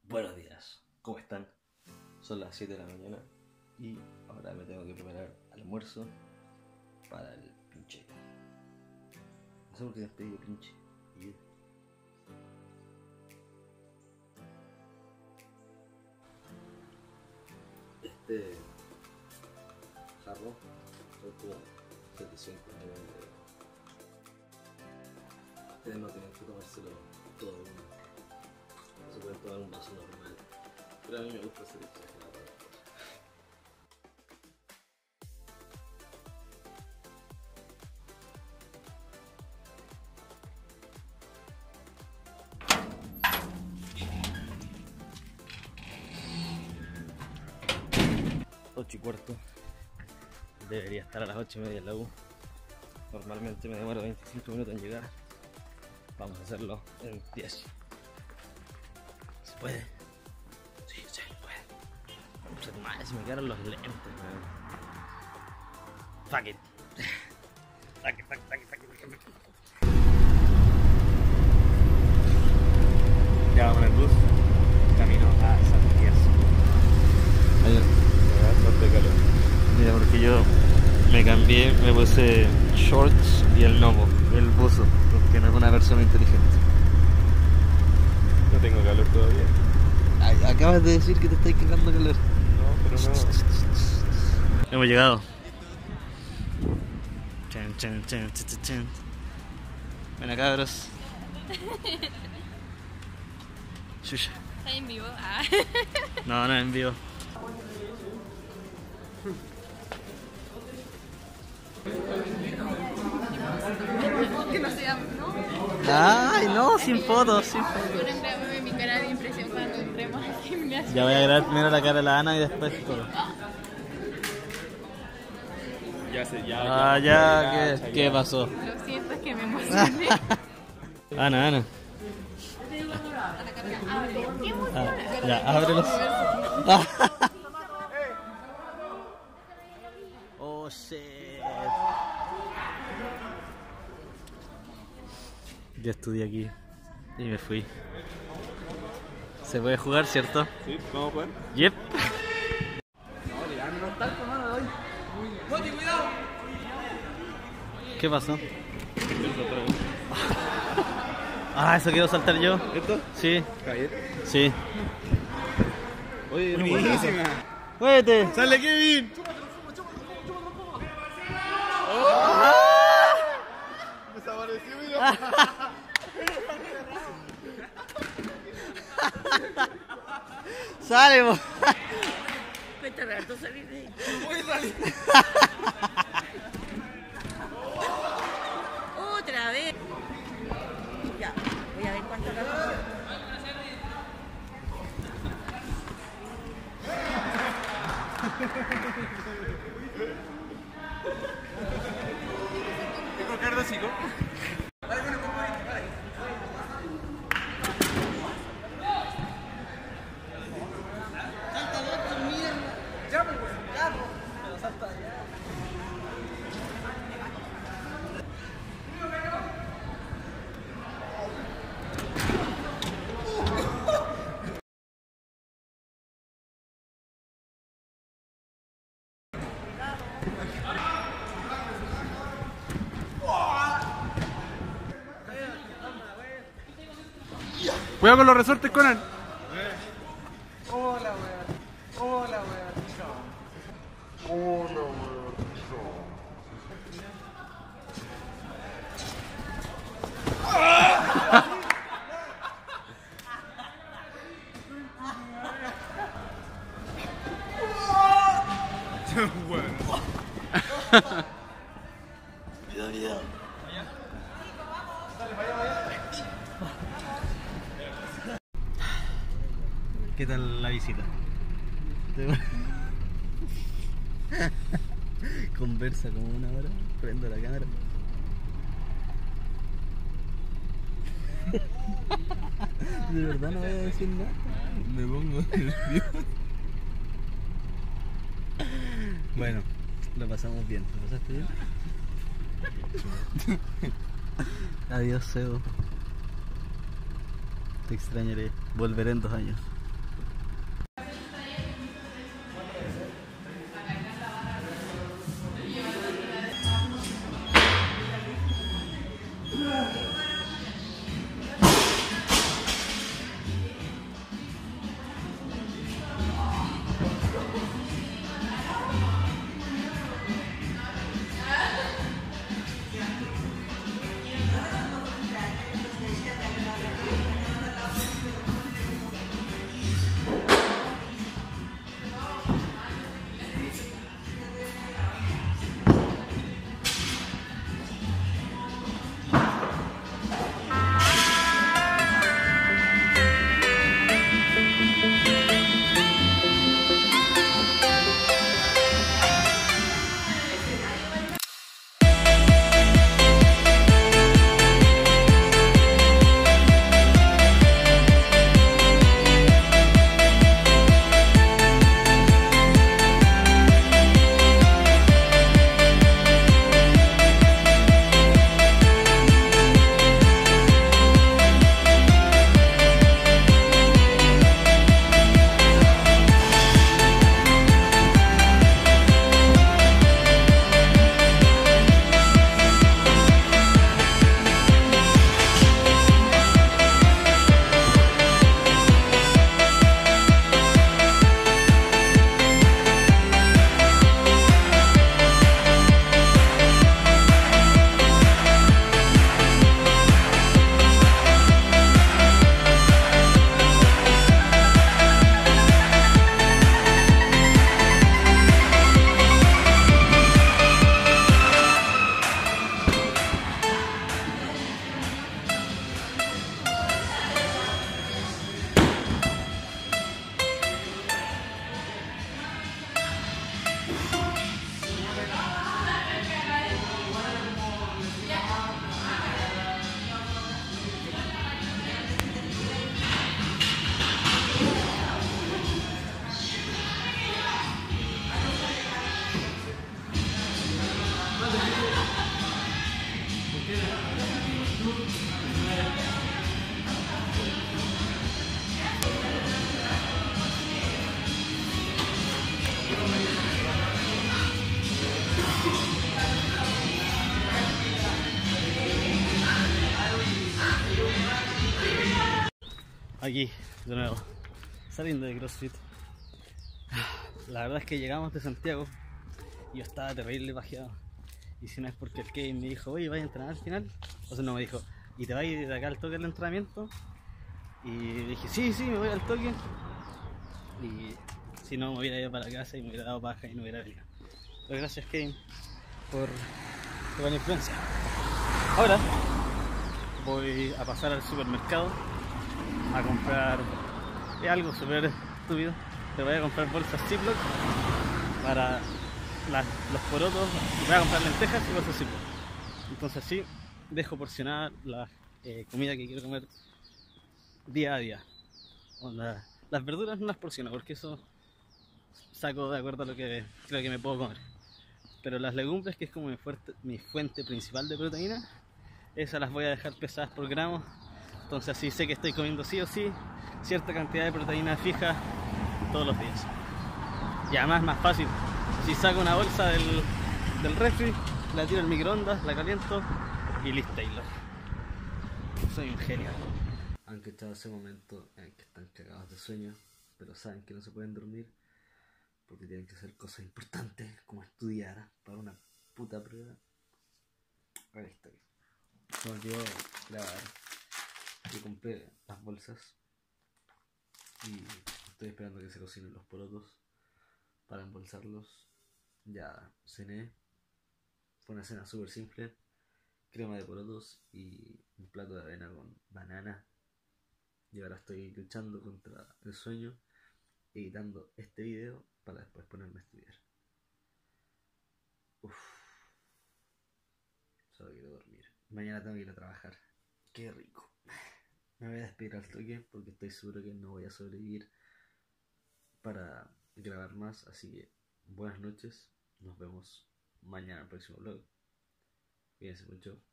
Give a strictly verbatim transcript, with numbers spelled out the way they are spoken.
Buenos días, ¿cómo están? Son las siete de la mañana y ahora me tengo que preparar almuerzo para el pinche. No sé por qué te has pedido pinche. Y... este jarro son como setecientos mililitros. Ustedes no tienen que tomárselo todo de uno. Se pueden tomar un vaso normal, pero a mí me gusta hacer exagerado. Ocho y cuarto. Debería estar a las ocho y media en la U. Normalmente me demoro veinticinco minutos en llegar. Vamos a hacerlo en diez. ¿Se puede? Sí, se puede. Vamos a tomar, se me quedaron los lentes, man. Fuck it. Fuck it, fuck it, fuck it, fuck it, fuck it. Ya vamos en el bus, camino a Santiago. No te calor. Mira, porque yo me cambié, me puse shorts y el gnomo, el buzo, porque no es una persona inteligente. No tengo calor todavía. Ay, acabas de decir que te estáis cagando calor. No, pero no. Hemos llegado. Chan, chan, chan, chan, chan, chan. Ven acá, cabros. Shusha. ¿Está en vivo? Ah. No, no es en vivo. Que no sea, ¿no? Ay, no, sin fotos, sin fotos. Ponen grabame mi cara de impresión cuando entremos al gimnasio. Ya voy a grabar primero la cara de la Ana y después todo. Ya sé, ya. Ah, ya, ¿qué, ¿qué pasó? Lo siento, es que me emocioné. Ana, Ana. Abre, qué emoción. Ah, ya, ábrelos. Oh, shit. Yo estudié aquí y me fui. ¿Se puede jugar, cierto? Sí, vamos a jugar. Yep. ¿Qué pasó? Ah, eso quiero saltar yo. ¿Esto? Sí, Javier. sí. Oye, buenísima. ¡Muévete! ¡Sale Kevin! Desapareció, mira. ¡Sale, po! Cuéntame, harto salir de ahí. Voy a salir. Otra vez. Ya, voy a ver cuánto acá. ¿Tengo que de chico? Cuidado con los resortes, Conan. Hola, weón. Hola, weón. Hola, weón. Cuidado, cuidado. ¿Qué tal la visita? Conversa como una hora, prendo la cámara. De verdad no voy a decir nada. Me pongo nervioso. Bueno, lo pasamos bien. ¿Lo pasaste bien? Adiós, Sebo. Te extrañaré. Volveré en dos años. Aquí, de nuevo, saliendo de CrossFit. La verdad es que llegamos de Santiago y yo estaba terrible pajeado. Y si no es porque el Kevin me dijo, oye, ¿vas a entrenar al final? O sea, no me dijo, ¿y te vas a ir de acá al toque del entrenamiento? Y dije, sí, sí, me voy al toque. Y si no, me hubiera ido para casa y me hubiera dado paja y no hubiera venido. Pero gracias, Kevin, por tu buena influencia. Ahora voy a pasar al supermercado a comprar algo súper estúpido. Te voy a comprar bolsas Ziploc para las, los porotos. Voy a comprar lentejas y bolsas Ziploc. Entonces así dejo porcionada la eh, comida que quiero comer día a día. Onda, las verduras no las porciono porque eso saco de acuerdo a lo que creo que me puedo comer. Pero las legumbres, que es como mi, fuerte, mi fuente principal de proteína, esas las voy a dejar pesadas por gramos. Entonces así sé que estoy comiendo sí o sí cierta cantidad de proteína fija todos los días. Y además es más fácil. Si saco una bolsa del, del refri, la tiro al microondas, la caliento y listo, Taylor. Soy un genio. Han cachado ese momento en que están cagados de sueño, pero saben que no se pueden dormir porque tienen que hacer cosas importantes como estudiar para una puta prueba. Ahí estoy. Se me olvidó grabar. Yo compré las bolsas y estoy esperando que se cocinen los porotos para embolsarlos. Ya cené. Fue una cena súper simple. Crema de porotos y un plato de avena con banana. Y ahora estoy luchando contra el sueño, editando este video para después ponerme a estudiar. Uff. Solo quiero dormir. Mañana tengo que ir a trabajar. Qué rico. Me voy a despedir al toque porque estoy seguro que no voy a sobrevivir para grabar más. Así que buenas noches. Nos vemos mañana en el próximo vlog. Cuídense mucho.